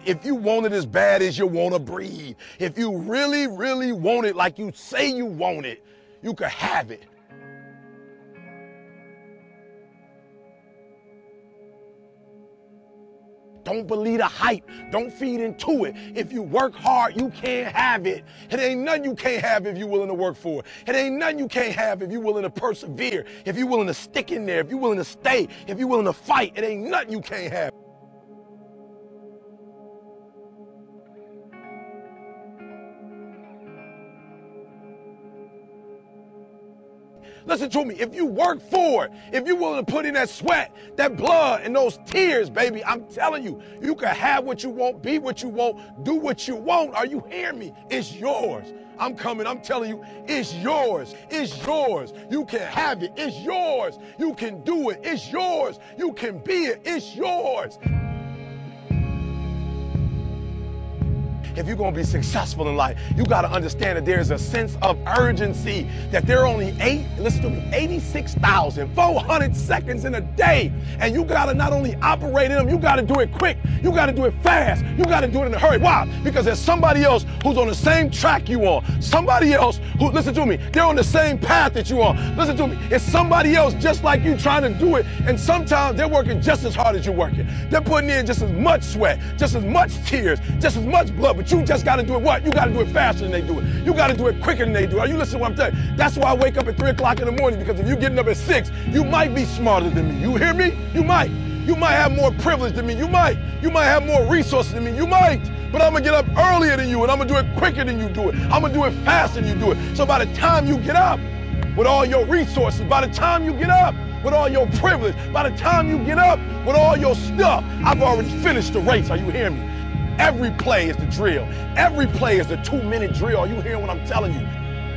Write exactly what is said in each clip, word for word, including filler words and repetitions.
if you want it as bad as you want to breathe, if you really, really want it like you say you want it, you can have it. Don't believe the hype. Don't feed into it. If you work hard, you can't have it. It ain't nothing you can't have if you're willing to work for it. It ain't nothing you can't have if you're willing to persevere, if you're willing to stick in there, if you're willing to stay, if you're willing to fight. It ain't nothing you can't have. Listen to me, if you work for it, if you're willing to put in that sweat, that blood, and those tears, baby, I'm telling you, you can have what you want, be what you want, do what you want. Are you hearing me? It's yours. I'm coming, I'm telling you, it's yours. It's yours. You can have it. It's yours. You can do it. It's yours. You can be it. It's yours. If you're going to be successful in life, you got to understand that there's a sense of urgency, that there are only eight, listen to me, eighty-six thousand four hundred seconds in a day. And you got to not only operate in them, you got to do it quick. You got to do it fast. You got to do it in a hurry. Why? Because there's somebody else who's on the same track you on. Somebody else who, listen to me, they're on the same path that you on. Listen to me, it's somebody else just like you trying to do it. And sometimes they're working just as hard as you're working. They're putting in just as much sweat, just as much tears, just as much blood. But you just got to do it what? You got to do it faster than they do it. You got to do it quicker than they do it. Are you listening to what I'm telling you? That's why I wake up at three o'clock in the morning, because if you're getting up at six, you might be smarter than me. You hear me? You might. You might have more privilege than me. You might. You might have more resources than me. You might. But I'm going to get up earlier than you, and I'm going to do it quicker than you do it. I'm going to do it faster than you do it. So by the time you get up with all your resources, by the time you get up with all your privilege, by the time you get up with all your stuff, I've already finished the race. Are you hearing me? Every play is the drill. Every play is the two-minute drill. Are you hearing what I'm telling you?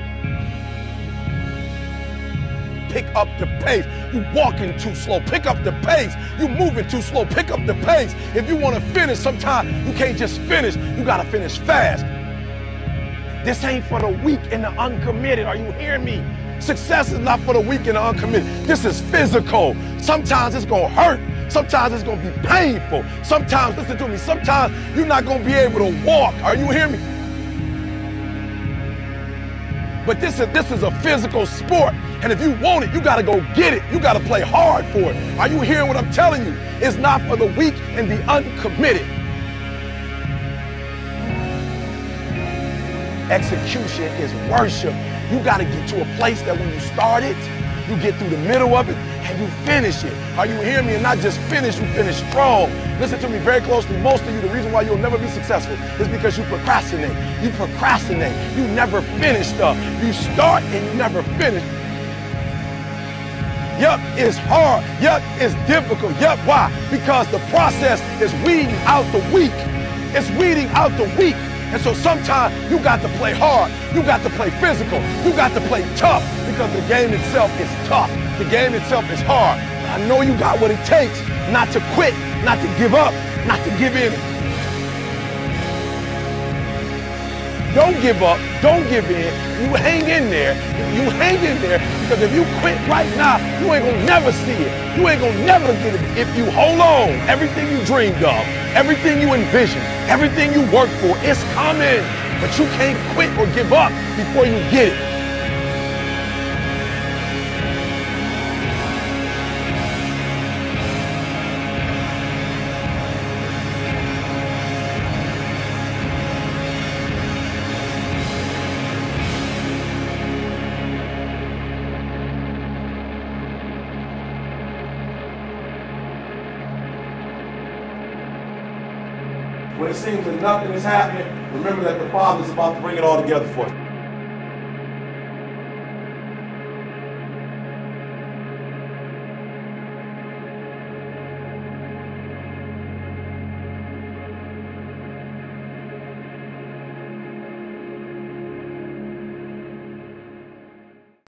Pick up the pace. You walking too slow. Pick up the pace. You moving too slow. Pick up the pace. If you want to finish, sometimes you can't just finish. You got to finish fast. This ain't for the weak and the uncommitted. Are you hearing me? Success is not for the weak and the uncommitted. This is physical. Sometimes it's going to hurt. Sometimes it's going to be painful. Sometimes, listen to me, sometimes you're not going to be able to walk. Are you hearing me? But this is, this is a physical sport. And if you want it, you got to go get it. You got to play hard for it. Are you hearing what I'm telling you? It's not for the weak and the uncommitted. Execution is worship. You got to get to a place that when you start it, you get through the middle of it, and you finish it. Are you hearing me? And not just finish, you finish strong. Listen to me very closely. Most of you, the reason why you'll never be successful is because you procrastinate. You procrastinate. You never finish stuff. You start and you never finish. Yup, it's hard. Yup, it's difficult. Yup, why? Because the process is weeding out the weak. It's weeding out the weak. And so sometimes you got to play hard. You got to play physical. You got to play tough, because the game itself is tough. The game itself is hard. But I know you got what it takes not to quit, not to give up, not to give in. Don't give up. Don't give in. You hang in there. You hang in there, because if you quit right now, you ain't going to never see it. You ain't going to never get it. If you hold on, everything you dreamed of, everything you envisioned, everything you worked for, it's coming. But you can't quit or give up before you get it. When it seems that nothing is happening, remember that the Father is about to bring it all together for you.